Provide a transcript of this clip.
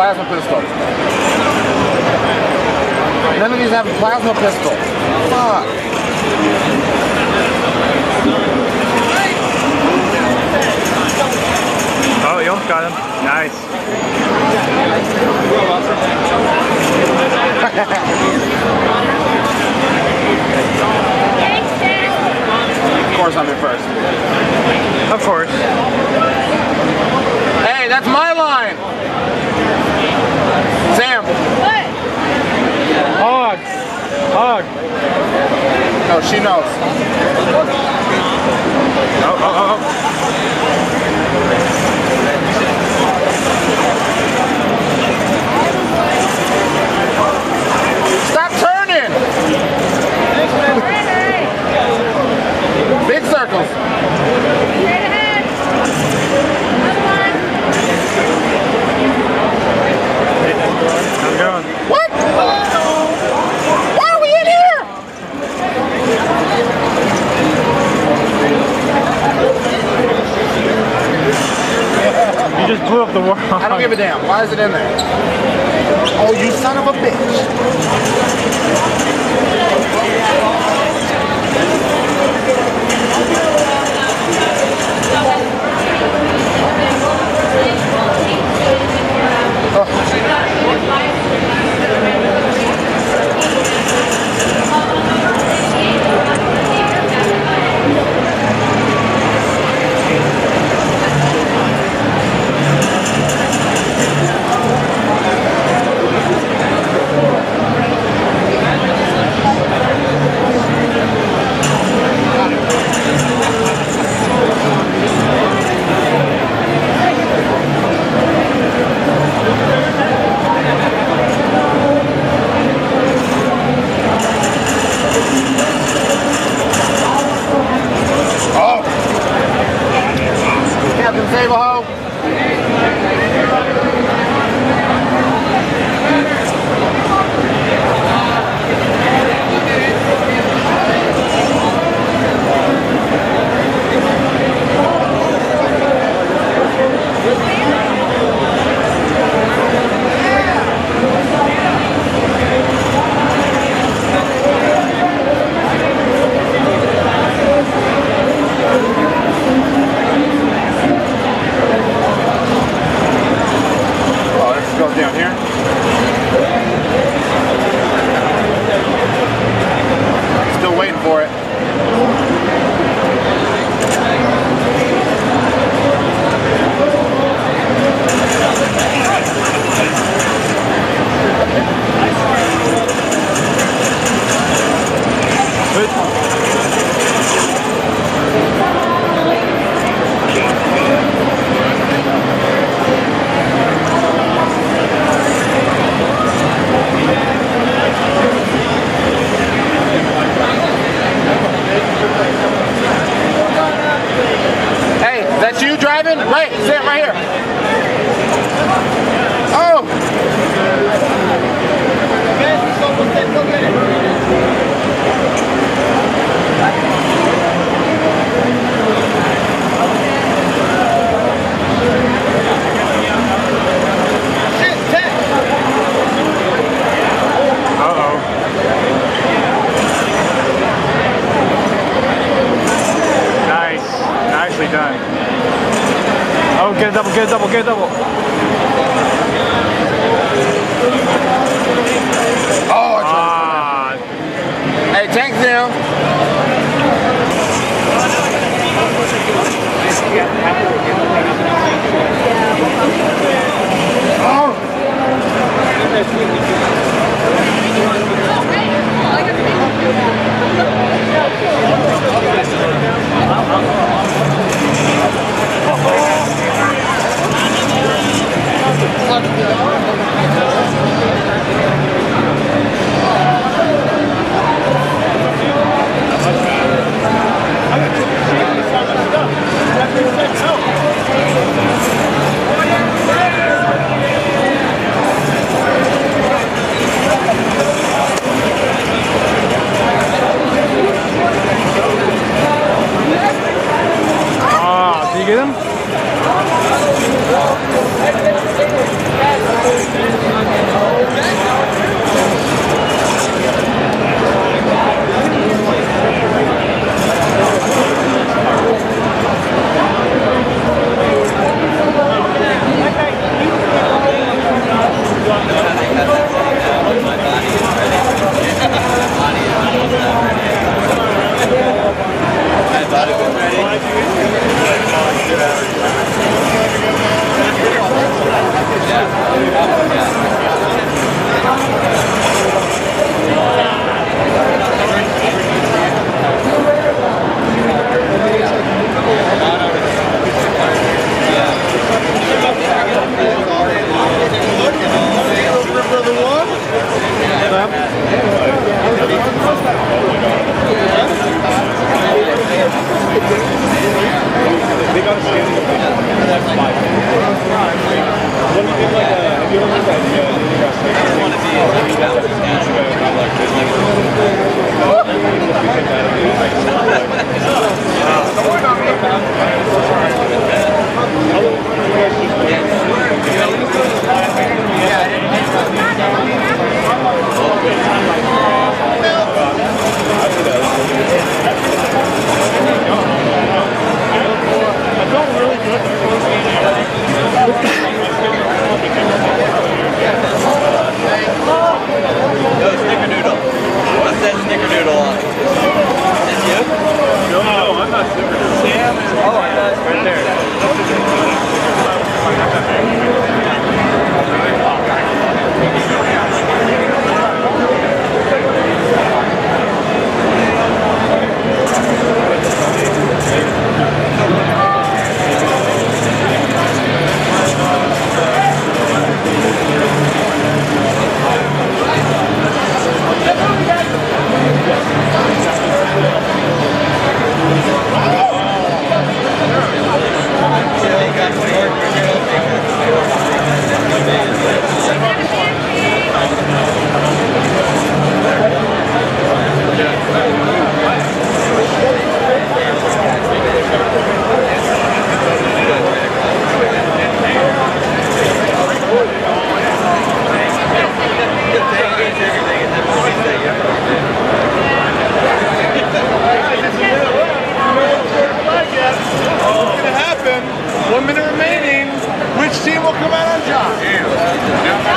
plasma pistol. None of these have a plasma pistol. Fuck. Oh, you almost got him. Nice. Of course I'm in first. Of course. Hey, that's my line! Sam! What? Hog! Hog! No, she knows. Oh. Stop turning! Big circles. Straight ahead. Another one. I'm going. What? Why are we in here? You just blew up the world. I don't give a damn. Why is it in there? Oh, you son of a bitch. Save a hoe. Down here. Still waiting for it. That's you driving? Right, sit right here. Oh! Nicely done. Oh, get a double, get a double, get a double. Oh, hey, tank's down. Right there. What's gonna happen? 1 minute remaining. Which team will come out on top?